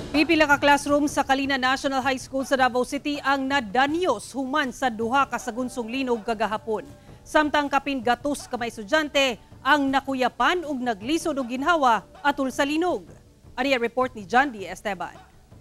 Pipila ka classroom sa Kalina National High School sa Davao City ang nadanyos human sa duha ka sagunsong linog kagahapon. Samtang kapin gatos ka mga estudyante ang nakuyapan ug naglisod og ginhawa atol sa linog. Ani report ni John D. Esteban.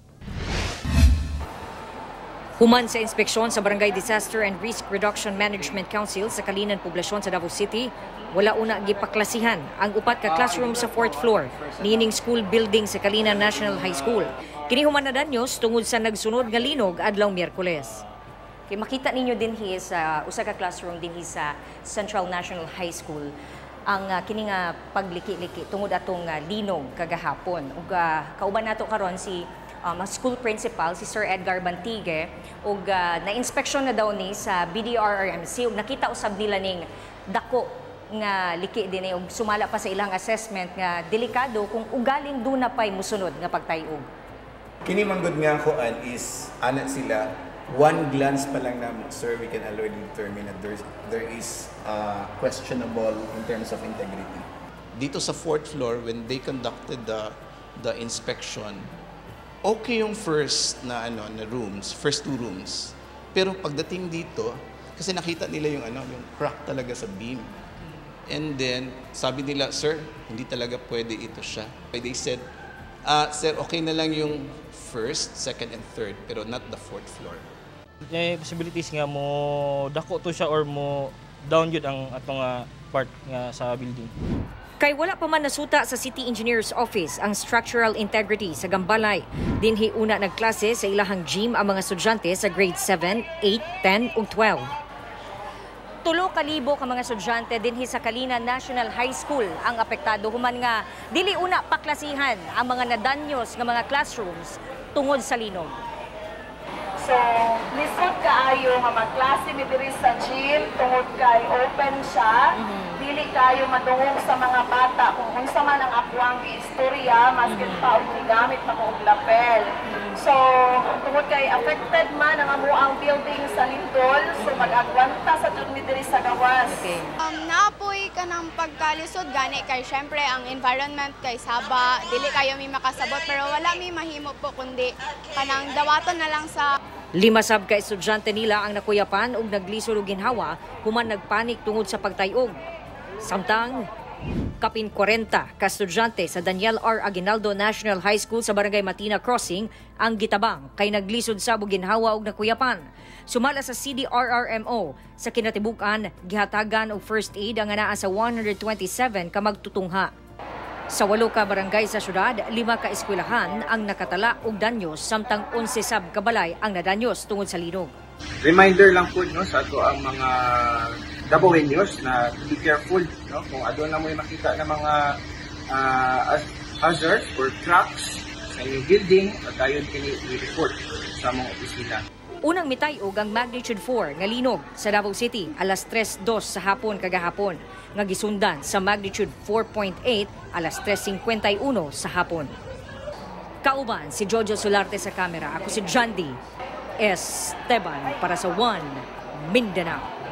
Human sa inspeksyon sa Barangay Disaster and Risk Reduction Management Council sa Kalinan Poblasyon sa Davao City, wala una gipaklasihan ang upat ka classroom sa 4th floor niining school building sa Kalinan National High School. Kini human na danyos tungod sa nagsunod nga linog adlaw Miyerkules. Kay makita ninyo din sa usa ka classroom din sa Central National High School ang kini nga pagliki-liki tungod atong linog kagahapon. Ug kauban nato karon si school principal si Sir Edgar Bantigue ug na-inspeksyon na daw ni sa BDRRMC ug nakita usab nila ning dako nga liki dinhi ug sumala pa sa ilang assessment nga delikado kung ugaling duna pay musunod nga pagtayog. Kini manggod nga kuan is ana sila one glance pa lang na sir we can already determine that there is questionable in terms of integrity. Dito sa 4th floor when they conducted the inspection, okay yung first na first two rooms. Pero pagdating dito, kasi nakita nila yung yung crack talaga sa beam. And then sabi nila, sir, hindi talaga pwede ito siya. They said, sir, okay na lang yung first, second, and third, pero not the 4th floor. May possibilities nga mo dako to siya or mo down yun ang atong part nga sa building. Kay wala pa man nasuta sa City Engineer's Office ang structural integrity sa Gambalay. Dinhi una nagklase sa ilahang gym ang mga estudyante sa grade 7, 8, 10 ug 12. 3,000 ka mga estudyante dinhi sa Kalina National High School ang apektado human nga dili una paklasihan ang mga nadanyos nga mga classrooms tungod sa linog. So, lisod kaayo nga magklase mi diri sa gym tungod kay open siya. Dili kayo madungog sa mga bata kung unsa man ang akwang istorya maskin pa og gamit na og lapel. So, tungod kay affected man ang amuang building sa lindol, so mag-agwanta sa jud mi diri sa gawas. Okay. Naapoy ka ng pagkalisod gani kay syempre ang environment kay saba, dili kayo mi makasabot pero wala mi mahimo po kundi kanang dawaton na lang sa 5 sab ka estudyante nila ang nakuyapan ug naglisod og ginhawa human nagpanik tungod sa pagtayog. Samtang kapin 40 ka estudyante sa Daniel R. Aguinaldo National High School sa Barangay Matina Crossing ang gitabang kay naglisod sab og ginhawa ug nakuyapan. Sumala sa CDRRMO sa kinatibuk-an gihatagan og first aid ang anaa sa 127 ka magtutungha. Sa 8 ka barangay sa syudad, 5 ka eskwelahan ang nakatala og danyos samtang 11 sab ka balay ang nadanyos tungod sa linog. Reminder lang po sa ato ang mga Davaoeños na be careful kung adun na mo makita ng mga hazards or cracks sa inyong building at ayon kini i-report sa mga opisina. Unang mitayog ang magnitude 4 nga linog sa Davao City alas 3:02 sa hapon kagahapon nga gisundan sa magnitude 4.8 alas 3:51 sa hapon. Kauban si Jojo Solarte sa kamera, ako si John D. Esteban para sa One Mindanao.